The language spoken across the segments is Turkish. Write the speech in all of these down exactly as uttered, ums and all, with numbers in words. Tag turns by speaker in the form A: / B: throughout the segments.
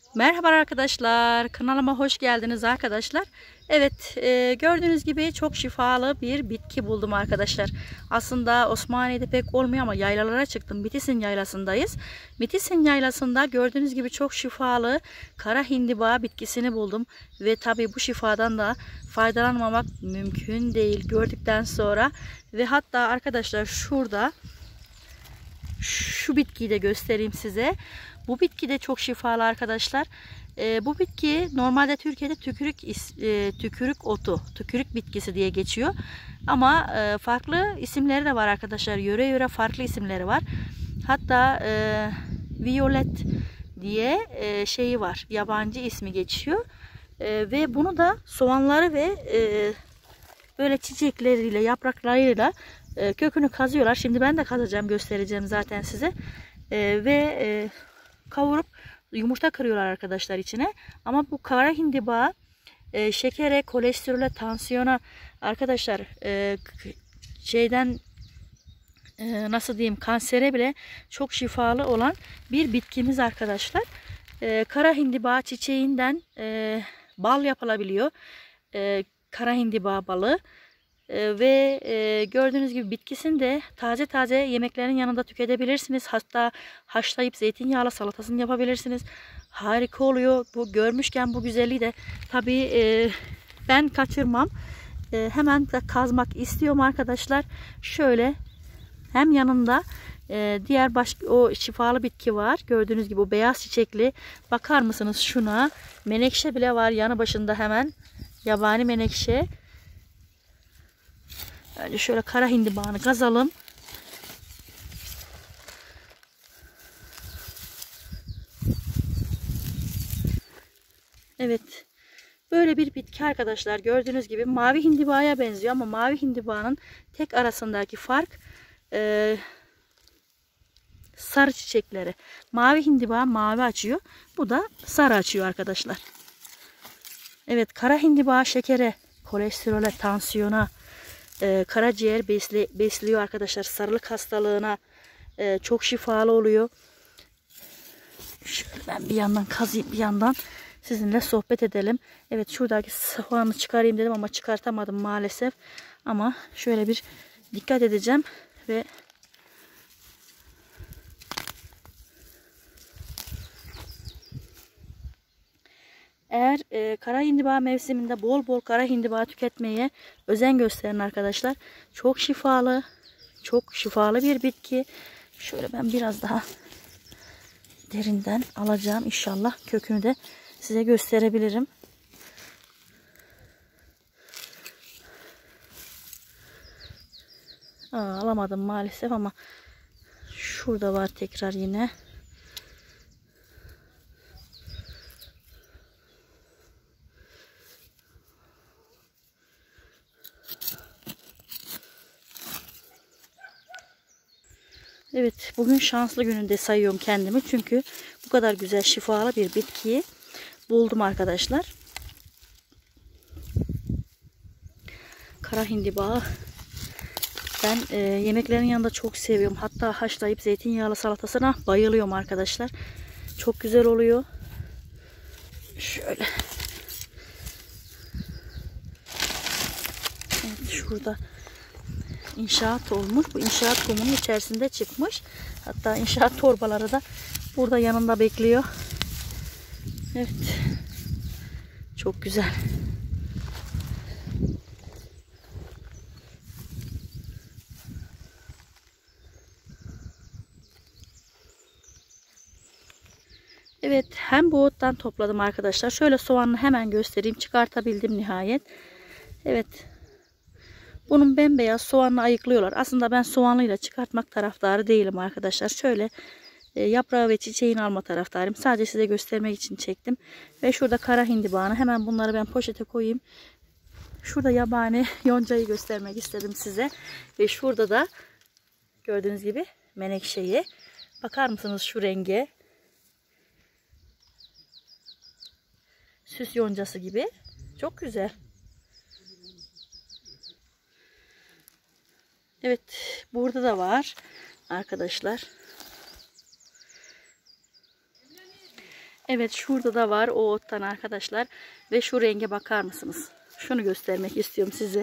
A: Merhaba arkadaşlar, kanalıma hoş geldiniz arkadaşlar. Evet, e, gördüğünüz gibi çok şifalı bir bitki buldum arkadaşlar. Aslında Osmaniye'de pek olmuyor ama yaylalara çıktım. Bitisin yaylasındayız. Bitisin yaylasında gördüğünüz gibi çok şifalı kara hindiba bitkisini buldum. Ve tabi bu şifadan da faydalanmamak mümkün değil gördükten sonra. Ve hatta arkadaşlar şurada şu bitkiyi de göstereyim size. Bu bitki de çok şifalı arkadaşlar. E, bu bitki normalde Türkiye'de tükürük e, tükürük otu, tükürük bitkisi diye geçiyor. Ama e, farklı isimleri de var arkadaşlar. Yöre yöre farklı isimleri var. Hatta e, violet diye e, şeyi var. Yabancı ismi geçiyor. E, ve bunu da soğanları ve e, böyle çiçekleriyle, yapraklarıyla e, kökünü kazıyorlar. Şimdi ben de kazacağım, göstereceğim zaten size. E, ve e, kavurup yumurta kırıyorlar arkadaşlar içine. Ama bu kara hindiba e, şekere, kolesterole, tansiyona arkadaşlar e, şeyden e, nasıl diyeyim, kansere bile çok şifalı olan bir bitkimiz arkadaşlar. E, kara hindiba çiçeğinden e, bal yapılabiliyor. E, kara hindiba balı. Ee, ve e, gördüğünüz gibi bitkisini de taze taze yemeklerin yanında tüketebilirsiniz. Hatta haşlayıp zeytinyağlı salatasını yapabilirsiniz. Harika oluyor. Bu görmüşken bu güzelliği de tabii e, ben kaçırmam. E, hemen de kazmak istiyorum arkadaşlar. Şöyle hem yanında e, diğer başka o şifalı bitki var. Gördüğünüz gibi o beyaz çiçekli. Bakar mısınız şuna? Menekşe bile var yanı başında hemen. Yabani menekşe. Önce şöyle kara hindibanı kazalım. Evet. Böyle bir bitki arkadaşlar. Gördüğünüz gibi mavi hindibaya benziyor ama mavi hindibanın tek arasındaki fark e, sarı çiçekleri. Mavi hindiba mavi açıyor. Bu da sarı açıyor arkadaşlar. Evet, kara hindiba şekere, kolesterole, tansiyona, Ee, karaciğer besli, besliyor arkadaşlar. Sarılık hastalığına e, çok şifalı oluyor. Şöyle ben bir yandan kazıyım, bir yandan sizinle sohbet edelim. Evet, şuradaki soğanı çıkarayım dedim ama çıkartamadım maalesef. Ama şöyle bir dikkat edeceğim ve eğer e, kara hindiba mevsiminde bol bol kara hindiba tüketmeye özen gösterin arkadaşlar. Çok şifalı, çok şifalı bir bitki. Şöyle ben biraz daha derinden alacağım. İnşallah kökünü de size gösterebilirim. Aa, alamadım maalesef ama şurada var tekrar yine. Evet, bugün şanslı gününde sayıyorum kendimi. Çünkü bu kadar güzel şifalı bir bitkiyi buldum arkadaşlar. Kara hindiba. Ben e, yemeklerin yanında çok seviyorum. Hatta haşlayıp zeytinyağlı salatasına bayılıyorum arkadaşlar. Çok güzel oluyor. Şöyle. Evet, şurada inşaat olmuş. Bu inşaat kumunun içerisinde çıkmış. Hatta inşaat torbaları da burada yanında bekliyor. Evet. Çok güzel. Evet, hem bu ottan topladım arkadaşlar. Şöyle soğanını hemen göstereyim. Çıkartabildim nihayet. Evet. Bunun bembeyaz soğanını ayıklıyorlar. Aslında ben soğanlıyla çıkartmak taraftarı değilim arkadaşlar. Şöyle e, yaprağı ve çiçeğini alma taraftarıyım. Sadece size göstermek için çektim. Ve şurada kara hindibanı. Hemen bunları ben poşete koyayım. Şurada yabani yoncayı göstermek istedim size. Ve şurada da gördüğünüz gibi menekşeyi. Bakar mısınız şu renge? Süs yoncası gibi. Çok güzel. Evet, burada da var arkadaşlar. Evet, şurada da var o ottan arkadaşlar. Ve şu renge bakar mısınız? Şunu göstermek istiyorum size.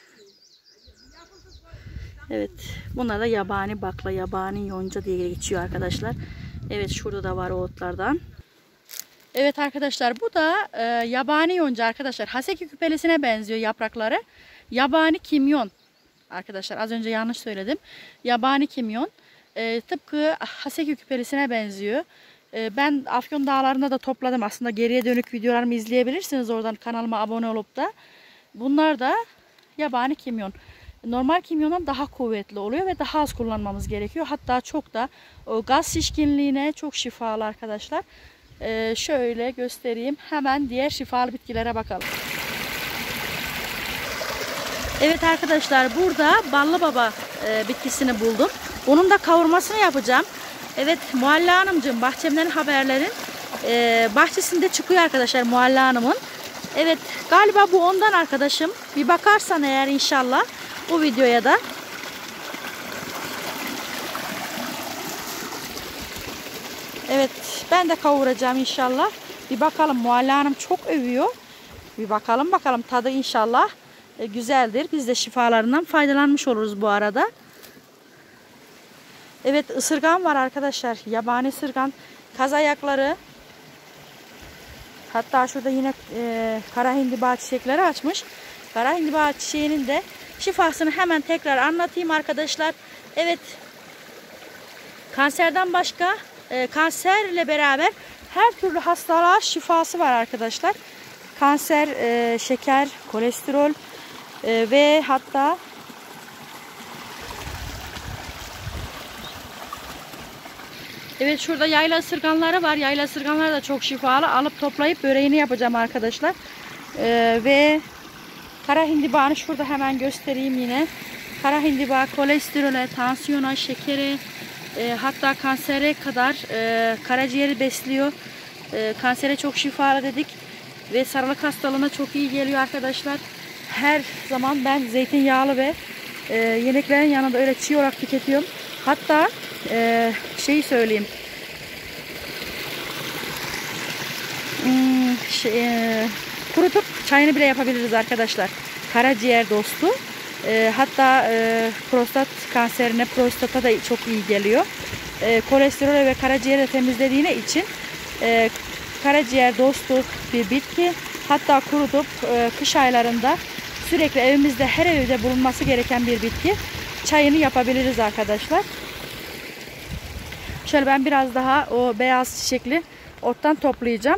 A: Evet, bunlar da yabani bakla, yabani yonca diye geçiyor arkadaşlar. Evet, şurada da var o otlardan. Evet arkadaşlar, bu da e, yabani yonca arkadaşlar. Haseki küpelesine benziyor yaprakları. Yabani kimyon arkadaşlar, az önce yanlış söyledim. Yabani kimyon e, tıpkı haseki küpelesine benziyor. E, ben Afyon dağlarında da topladım. Aslında geriye dönük videolarımı izleyebilirsiniz oradan, kanalıma abone olup da. Bunlar da yabani kimyon. Normal kimyondan daha kuvvetli oluyor ve daha az kullanmamız gerekiyor. Hatta çok da o gaz şişkinliğine çok şifalı arkadaşlar. Ee, şöyle göstereyim. Hemen diğer şifalı bitkilere bakalım. Evet arkadaşlar, burada ballı baba e, bitkisini buldum. Bunun da kavurmasını yapacağım. Evet, Mualla Hanımcığım, bahçemden haberlerin e, bahçesinde çıkıyor arkadaşlar Mualla Hanım'ın. Evet, galiba bu ondan arkadaşım. Bir bakarsan eğer inşallah bu videoya da. Evet, ben de kavuracağım inşallah. Bir bakalım, Mualla Hanım çok övüyor. Bir bakalım bakalım tadı inşallah e, güzeldir. Biz de şifalarından faydalanmış oluruz bu arada. Evet, ısırgan var arkadaşlar. Yabani ısırgan, kaz ayakları. Hatta şurada yine e, kara hindiba çiçekleri açmış. Kara hindiba çiçeğinin de şifasını hemen tekrar anlatayım arkadaşlar. Evet, kanserden başka e, kanserle beraber her türlü hastalığa şifası var arkadaşlar. Kanser, e, şeker, kolesterol e, ve hatta evet, şurada yayla ısırganları var. Yayla ısırganları da çok şifalı. Alıp toplayıp böreğini yapacağım arkadaşlar. E, ve kara hindibanı şurada hemen göstereyim yine. Kara hindiba kolesterole, tansiyona, şekere, e, hatta kansere kadar e, karaciğeri besliyor. E, kansere çok şifalı dedik. Ve sarılık hastalığına çok iyi geliyor arkadaşlar. Her zaman ben zeytinyağlı ve e, yemeklerin yanında öyle çiğ olarak tüketiyorum. Hatta e, şeyi söyleyeyim. Hmm, şey, e, kurutup çayını bile yapabiliriz arkadaşlar. Karaciğer dostu. E, hatta e, prostat kanserine, prostata da çok iyi geliyor. E, kolesterol ve karaciğeri temizlediğine için e, karaciğer dostu bir bitki. Hatta kurutup e, kış aylarında sürekli evimizde, her evde bulunması gereken bir bitki. Çayını yapabiliriz arkadaşlar. Şöyle ben biraz daha o beyaz çiçekli ottan toplayacağım.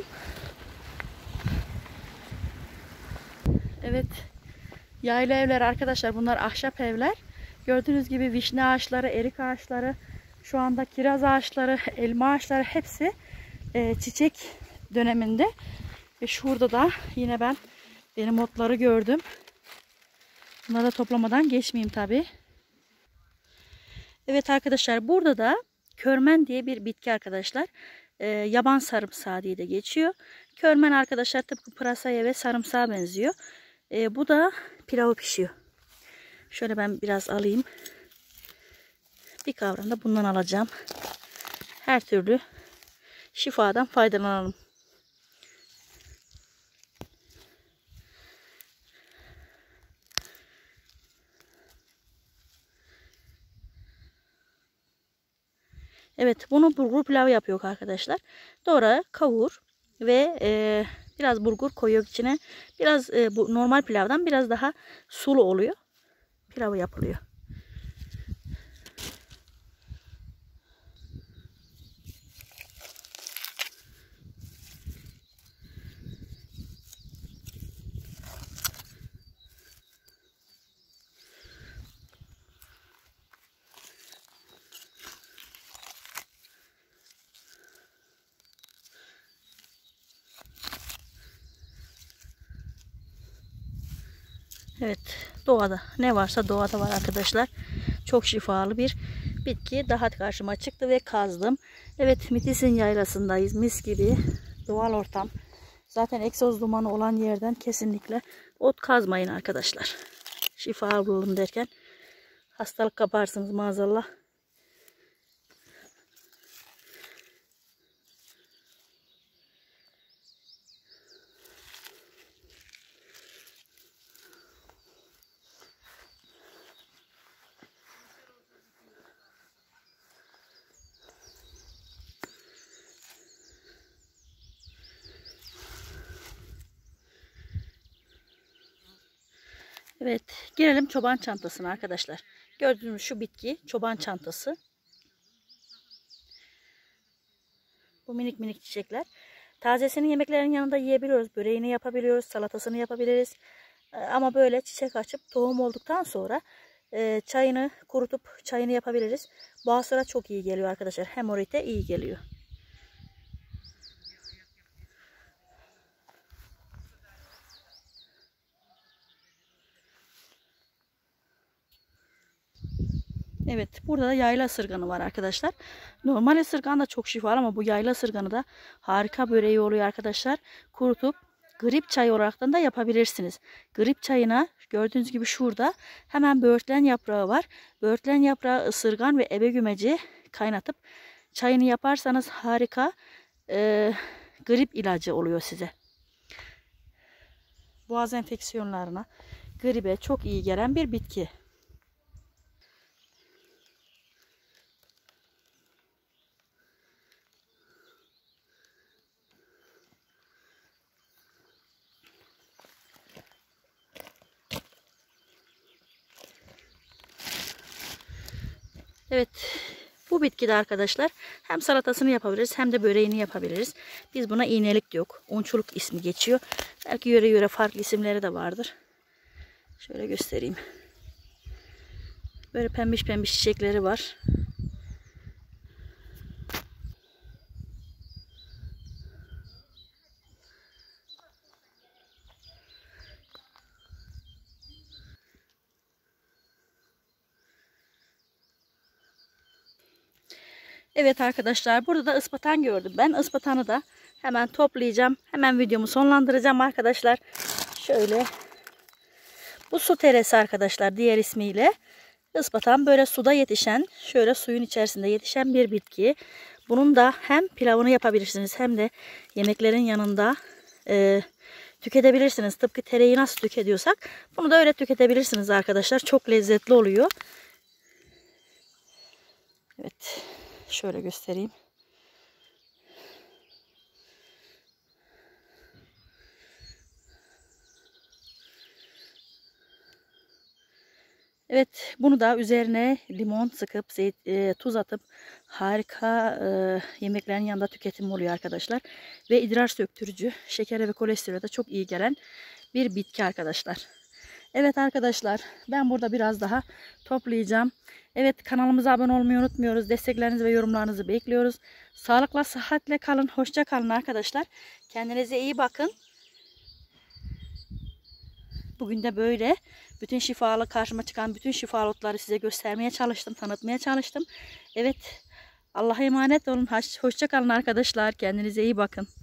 A: Evet. Yayla evler arkadaşlar, bunlar ahşap evler. Gördüğünüz gibi vişne ağaçları, erik ağaçları, şu anda kiraz ağaçları, elma ağaçları hepsi e, çiçek döneminde. Ve şurada da yine ben benim otları gördüm. Bunları da toplamadan geçmeyeyim tabi. Evet arkadaşlar, burada da körmen diye bir bitki arkadaşlar. E, yaban sarımsağı diye de geçiyor. Körmen arkadaşlar tıpkı pırasaya ve sarımsağa benziyor. E, bu da pilavı pişiyor. Şöyle ben biraz alayım. Bir kavram da bundan alacağım. Her türlü şifadan faydalanalım. Evet, bunu bulgur pilavı yapıyor arkadaşlar. Doğru kavur ve e, biraz bulgur koyuyor içine. Biraz e, bu normal pilavdan biraz daha sulu oluyor. Pilavı yapılıyor. Evet, doğada ne varsa doğada var arkadaşlar. Çok şifalı bir bitki daha karşıma çıktı ve kazdım. Evet, Mitis'in yaylasındayız, mis gibi doğal ortam. Zaten egzoz dumanı olan yerden kesinlikle ot kazmayın arkadaşlar. Şifa bulalım derken hastalık kaparsınız maazallah. Evet, gelelim çoban çantasına arkadaşlar. Gördüğünüz şu bitki çoban çantası. Bu minik minik çiçekler. Tazesini yemeklerin yanında yiyebiliyoruz. Böreğini yapabiliyoruz, salatasını yapabiliriz. Ama böyle çiçek açıp tohum olduktan sonra e, çayını kurutup çayını yapabiliriz. Boğazlara çok iyi geliyor arkadaşlar. Hemoroide iyi geliyor. Evet, burada da yayla ısırganı var arkadaşlar. Normal ısırgan da çok şifalı ama bu yayla ısırganı da harika böreği oluyor arkadaşlar. Kurutup grip çayı olarak da yapabilirsiniz. Grip çayına gördüğünüz gibi şurada hemen böğürtlen yaprağı var. Böğürtlen yaprağı, ısırgan ve ebegümeci kaynatıp çayını yaparsanız harika e, grip ilacı oluyor size. Boğaz enfeksiyonlarına, gribe çok iyi gelen bir bitki. Evet, bu bitkide arkadaşlar hem salatasını yapabiliriz hem de böreğini yapabiliriz. Biz buna iğnelik diyoruz. Unçuluk ismi geçiyor. Belki yöre yöre farklı isimleri de vardır. Şöyle göstereyim. Böyle pembiş pembiş çiçekleri var. Evet arkadaşlar, burada da ıspatan gördüm. Ben ıspatanı da hemen toplayacağım. Hemen videomu sonlandıracağım arkadaşlar. Şöyle. Bu su teresi arkadaşlar diğer ismiyle. Ispatan böyle suda yetişen, şöyle suyun içerisinde yetişen bir bitki. Bunun da hem pilavını yapabilirsiniz hem de yemeklerin yanında e, tüketebilirsiniz. Tıpkı tereyi nasıl tüketiyorsak bunu da öyle tüketebilirsiniz arkadaşlar. Çok lezzetli oluyor. Evet. Şöyle göstereyim. Evet, bunu da üzerine limon sıkıp zeyt, e, tuz atıp harika e, yemeklerin yanında tüketim oluyor arkadaşlar. Ve idrar söktürücü, şekere ve kolesterole de çok iyi gelen bir bitki arkadaşlar. Evet arkadaşlar, ben burada biraz daha toplayacağım. Evet, kanalımıza abone olmayı unutmuyoruz. Desteklerinizi ve yorumlarınızı bekliyoruz. Sağlıkla, sıhhatle kalın. Hoşça kalın arkadaşlar. Kendinize iyi bakın. Bugün de böyle bütün şifalı, karşıma çıkan bütün şifalı otları size göstermeye çalıştım, tanıtmaya çalıştım. Evet, Allah'a emanet olun. Hoşça kalın arkadaşlar. Kendinize iyi bakın.